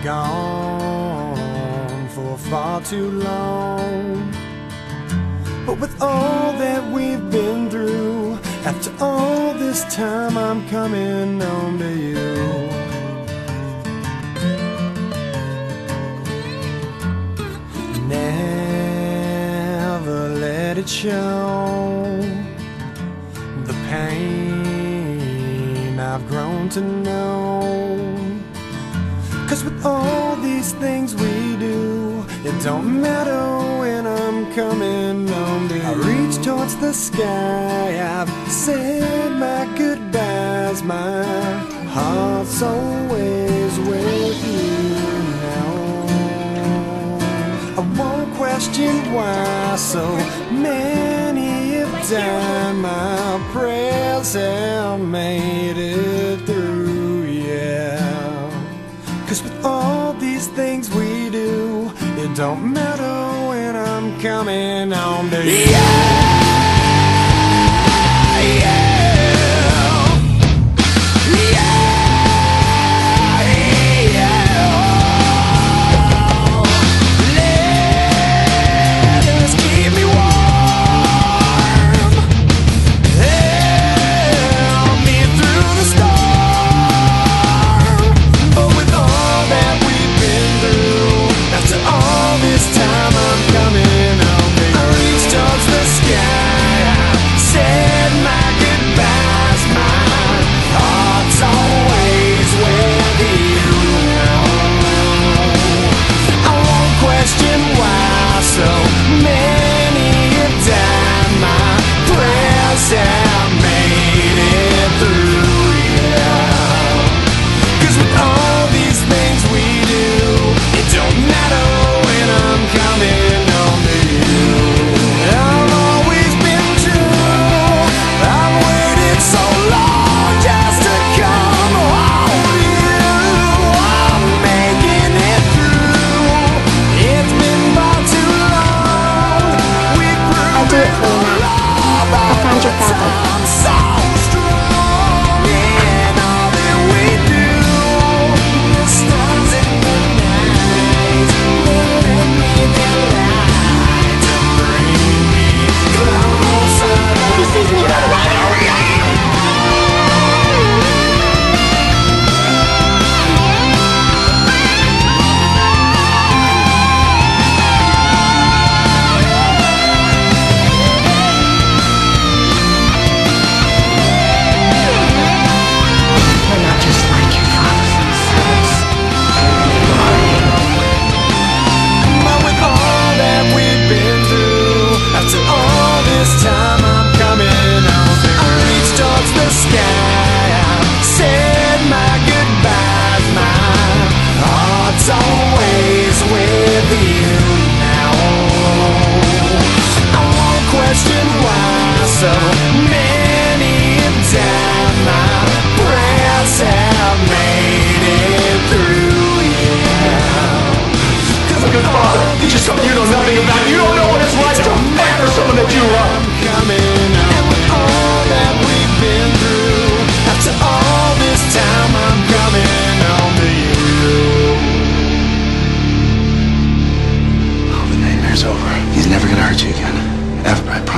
gone for far too long. But with all that we've been through, after all this time I'm coming home to you. Never let it show the pain I've grown to know. 'Cause with all these things we do, it don't matter when I'm coming home to you. I reach towards the sky, I've said my goodbyes, my heart's always with you now. I won't question why so many have died, my prayers have made it through, yeah. 'Cause with all these things we do, it don't matter when I'm coming home to you. He's never gonna hurt you again. Ever, I promise.